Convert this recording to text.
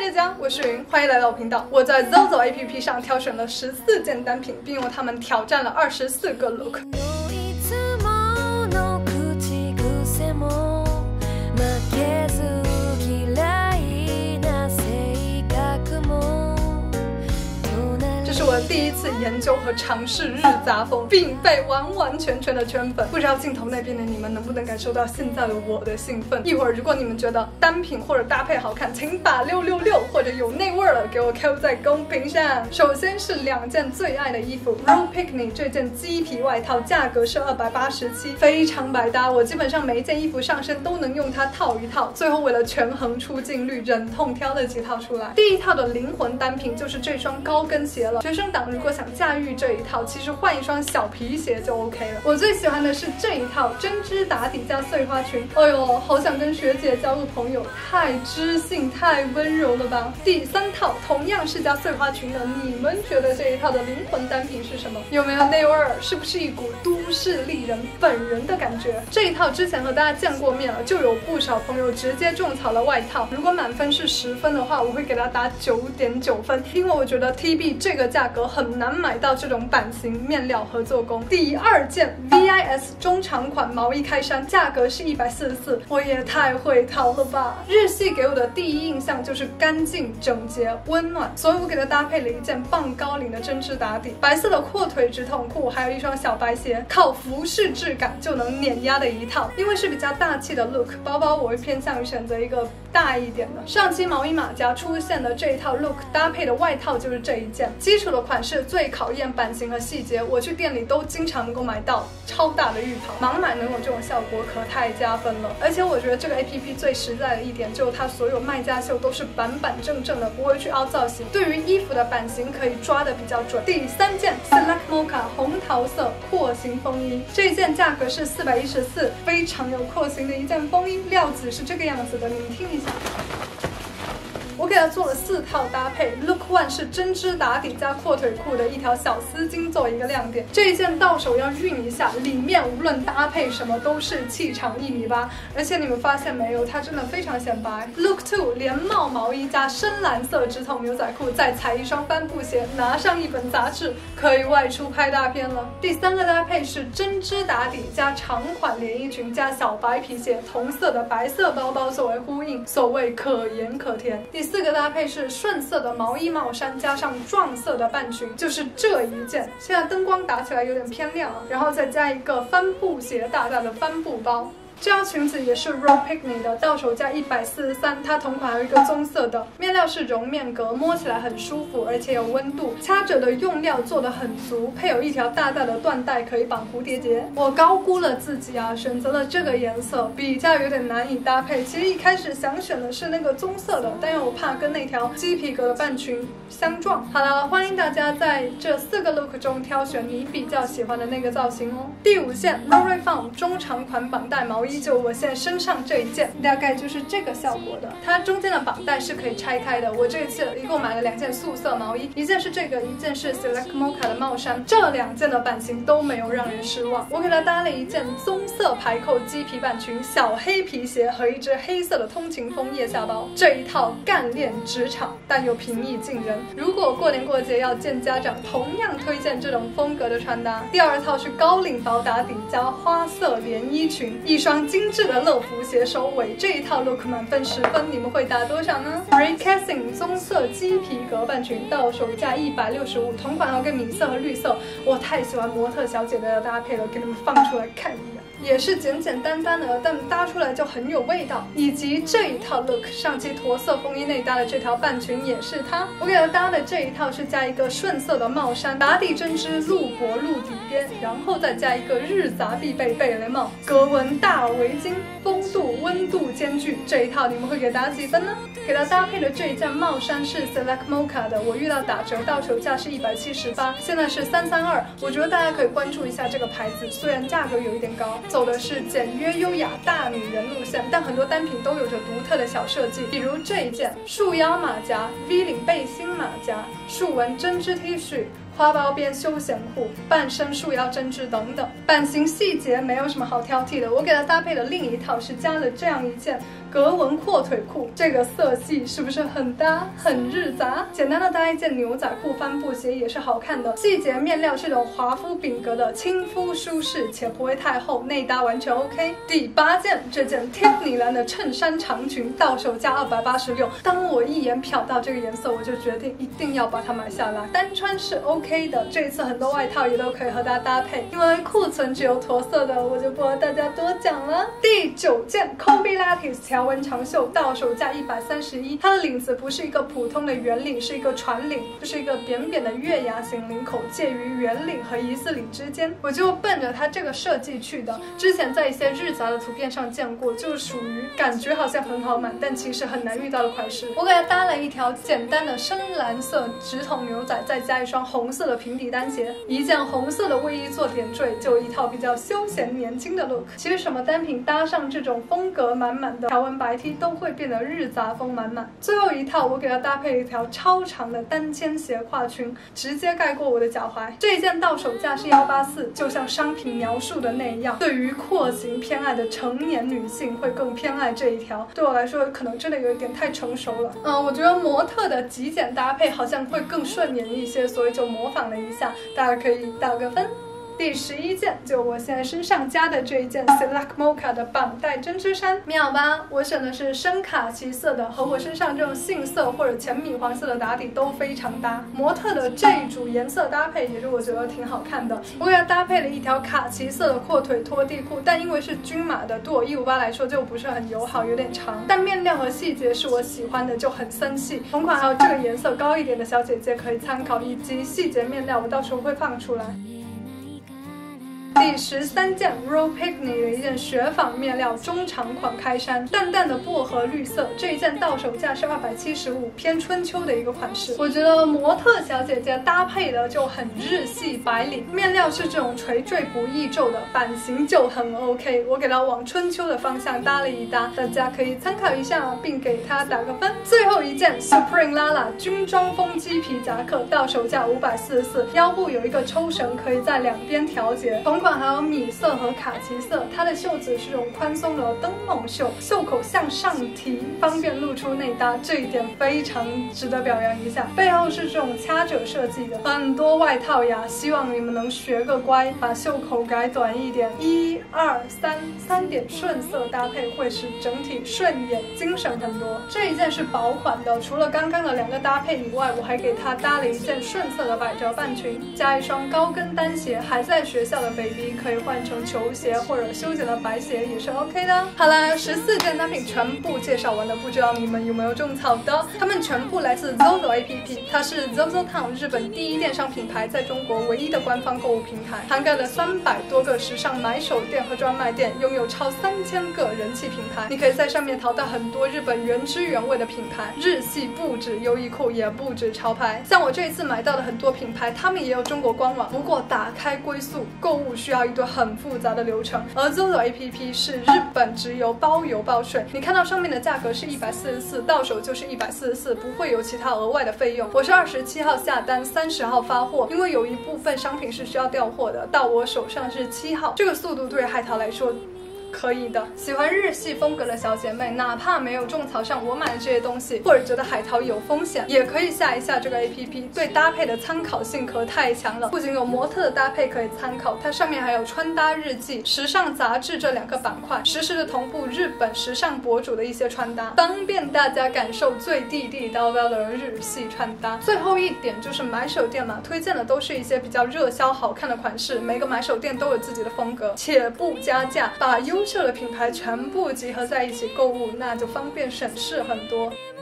大家，我是云，欢迎来到我频道。我在 Zozo APP 上挑选了14件单品，并用它们挑战了24个 look。这是我第一次研究和尝试日杂风，并被完完全全的圈粉。不知道镜头那边的你们能不能感受到现在的我的兴奋？一会儿如果你们觉得单品或者搭配好看，请把666或者有内味了给我扣在公屏上。首先是2件最爱的衣服 ，Row Picnic 这件鸡皮外套，价格是287，非常百搭。我基本上每一件衣服上身都能用它套一套。最后为了权衡出镜率，忍痛挑了几套出来。第一套的灵魂单品就是这双高跟鞋了。学生党如果想驾驭这一套，其实换一双小皮鞋就 OK 了。我最喜欢的是这一套针织打底加碎花裙，哎呦，好想跟学姐交个朋友，太知性太温柔了吧。第3套同样是加碎花裙的，你们觉得这一套的灵魂单品是什么？有没有内味儿？是不是一股都市丽人本人的感觉？这一套之前和大家见过面了，就有不少朋友直接种草了外套。如果满分是10分的话，我会给它打9.9分，因为我觉得 TB 这个价格很难买到这种版型、面料和做工。第2件 VIS 中长款毛衣开衫，价格是144，我也太会淘了吧！日系给我的第一印象就是干净、整洁、温暖，所以我给它搭配了一件棒高领的针织打底，白色的阔腿直筒裤，还有一双小白鞋，靠服饰质感就能碾压的一套。因为是比较大气的 look， 包包我会偏向于选择一个大一点的。上期毛衣马甲出现的这一套 look 搭配的外套就是这一件，基础的款式最考验版型和细节，我去店里都经常能够买到超大的浴袍，盲买能有这种效果可太加分了。而且我觉得这个 APP 最实在的一点就是它所有卖家秀都是板板正正的，不会去凹造型，对于衣服的版型可以抓的比较准。第3件 Select Mocha 红桃色廓形风衣，这一件价格是414，非常有廓形的一件风衣，料子是这个样子的，你们听一下。我给它做了4套搭配 ，Look 1是针织打底加阔腿裤的一条小丝巾做一个亮点，这一件到手要熨一下，里面无论搭配什么都是气场1.8米，而且你们发现没有，它真的非常显白。Look 2连帽毛衣加深蓝色直筒牛仔裤，再踩一双帆布鞋，拿上一本杂志，可以外出拍大片了。第3个搭配是针织打底加长款连衣裙加小白皮鞋，同色的白色包包作为呼应，所谓可盐可甜。第4个搭配是顺色的毛衣帽衫加上撞色的半裙，就是这一件。现在灯光打起来有点偏亮，然后再加一个帆布鞋，大大的帆布包。这条裙子也是 Row Picnic 的，到手价143，它同款还有一个棕色的，面料是绒面革，摸起来很舒服，而且有温度。掐褶的用料做得很足，配有一条大大的缎带可以绑蝴蝶结。我高估了自己啊，选择了这个颜色，比较有点难以搭配。其实一开始想选的是那个棕色的，但因为我怕跟那条鸡皮革的半裙相撞。好了，欢迎大家在这4个 look 中挑选你比较喜欢的那个造型哦。第5件 Lori Fong 中长款绑带毛衣，就我现在身上这一件，大概就是这个效果的。它中间的绑带是可以拆开的。我这一次一共买了2件素色毛衣，一件是这个，一件是 Select Mocha 的帽衫。这2件的版型都没有让人失望。我给它搭了一件棕色排扣鸡皮半裙、小黑皮鞋和一只黑色的通勤风腋下包。这一套干练职场，但又平易近人。如果过年过节要见家长，同样推荐这种风格的穿搭。第2套是高领薄打底加花色连衣裙，一双精致的乐福鞋收尾。这一套 look 满分10分，你们会打多少呢？ Ray Casing 棕色鸡皮革半裙，到手价165，同款还有个米色和绿色。我太喜欢模特小姐的搭配了，给你们放出来看一眼。也是简简单单的，但搭出来就很有味道。以及这一套 look， 上期驼色风衣内搭的这条半裙也是它。我给它搭的这一套是加一个顺色的帽衫，打底针织露脖露底边，然后再加一个日杂必备贝雷帽，格纹大围巾，风度温度兼具。这一套你们会给打几分呢？给它搭配的这一件帽衫是 Select Mocha 的，我遇到打折，到手价是178，现在是332。我觉得大家可以关注一下这个牌子，虽然价格有一点高，走的是简约优雅大女人路线，但很多单品都有着独特的小设计，比如这一件束腰马甲、V 领背心马甲、束纹针织 T 恤、花苞边休闲裤、半身束腰针织等等，版型细节没有什么好挑剔的。我给它搭配的另一套是加了这样一件格纹阔腿裤，这个色系是不是很搭很日杂？简单的搭一件牛仔裤帆布鞋也是好看的，细节面料是种华夫饼格的，亲肤舒适且不会太厚，内搭完全 OK。第8件，这件 Tiffany 蓝的衬衫长裙，到手价286。当我一眼瞟到这个颜色，我就决定一定要把它买下来。单穿是 OK 的，这一次很多外套也都可以和它搭配，因为库存只有驼色的，我就不和大家多讲了。第9件 Kobe Lattice 条纹长袖，到手价131。它的领子不是一个普通的圆领，是一个船领，就是一个扁扁的月牙形领口，介于圆领和疑似领之间。我就奔着它这个设计去的。之前在一些日杂的图片上见过，就属于感觉好像很好买，但其实很难遇到的款式。我给它搭了一条简单的深蓝色直筒牛仔，再加一双红色的平底单鞋，一件红色的卫衣做点缀，就一套比较休闲年轻的 look。其实什么单品搭上这种风格满满的条纹白 T 都会变得日杂风满满。最后一套我给它搭配了一条超长的单肩斜胯裙，直接盖过我的脚踝。这一件到手价是184，就像商品描述的那样，对于廓形偏爱的成年女性会更偏爱这一条，对我来说可能真的有一点太成熟了。我觉得模特的极简搭配好像会更顺眼一些，所以就模仿了一下，大家可以打个分。第11件，就我现在身上加的这一件 Select Mocha 的绑带针织衫，妙吧？我选的是深卡其色的，和我身上这种杏色或者浅米黄色的打底都非常搭。模特的这一组颜色搭配也是我觉得挺好看的。我给它搭配了一条卡其色的阔腿拖地裤，但因为是均码的，对我158来说就不是很友好，有点长。但面料和细节是我喜欢的，就很森系。同款还有这个颜色高一点的小姐姐可以参考，以及细节面料我到时候会放出来。第13件 Row Picnic 的一件雪纺面料中长款开衫，淡淡的薄荷绿色，这一件到手价是275，偏春秋的一个款式。我觉得模特小姐姐搭配的就很日系白领，面料是这种垂坠不易皱的，版型就很 OK。我给它往春秋的方向搭了一搭，大家可以参考一下，并给它打个分。最后一件 Supreme Lala 军装风鸡皮夹克，到手价544，腰部有一个抽绳，可以在两边调节。同款还有米色和卡其色，它的袖子是这种宽松的灯笼袖，袖口向上提，方便露出内搭，这一点非常值得表扬一下。背后是这种掐褶设计的，很多外套呀，希望你们能学个乖，把袖口改短一点，1、2、3点顺色搭配会使整体顺眼精神很多。这一件是薄款的，除了刚刚的2个搭配以外，我还给它搭了一件顺色的百褶半裙，加一双高跟单鞋，还在学校的 baby 可以换成球鞋或者修剪的白鞋也是 OK 的。好了，14件单品全部介绍完了，不知道你们有没有种草的？它们全部来自 ZOZO APP， 它是 ZOZOTOWN 日本第一电商品牌，在中国唯一的官方购物平台，涵盖了300多个时尚买手店和专卖店，拥有超3000个人气品牌。你可以在上面淘到很多日本原汁原味的品牌，日系不止优衣库，也不止潮牌。像我这一次买到的很多品牌，他们也有中国官网，不过打开归宿购物需要一堆很复杂的流程，而 ZOZO APP 是日本直邮包邮报税，你看到上面的价格是144，到手就是144，不会有其他额外的费用。我是27号下单，30号发货，因为有一部分商品是需要调货的，到我手上是7号，这个速度对海淘来说可以的。喜欢日系风格的小姐妹，哪怕没有种草上我买的这些东西，或者觉得海淘有风险，也可以下一下这个 APP， 对搭配的参考性可太强了。不仅有模特的搭配可以参考，它上面还有穿搭日记、时尚杂志这2个板块，实时的同步日本时尚博主的一些穿搭，方便大家感受最地地道道的日系穿搭。最后一点就是买手店嘛，推荐的都是一些比较热销好看的款式，每个买手店都有自己的风格，且不加价，把优秀的品牌全部集合在一起购物，那就方便省事很多。